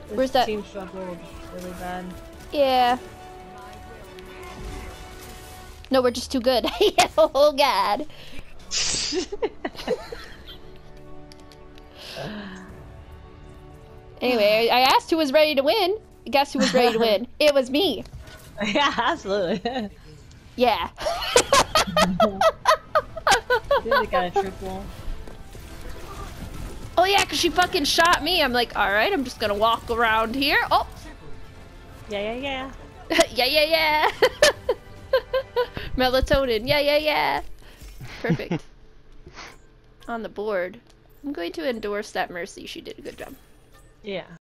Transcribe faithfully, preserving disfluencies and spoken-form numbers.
This Where's that? team struggled really bad. Yeah. No, we're just too good. Oh god. Anyway, I asked who was ready to win. Guess who was ready to win? It was me. Yeah, absolutely. Yeah. Really got a triple. Oh yeah, cause she fucking shot me. I'm like, all right, I'm just gonna walk around here. Oh. Yeah, yeah, yeah. yeah, yeah, yeah. Melatonin. Yeah, yeah, yeah. Perfect. On the board. I'm going to endorse that Mercy. She did a good job. yeah. Yeah.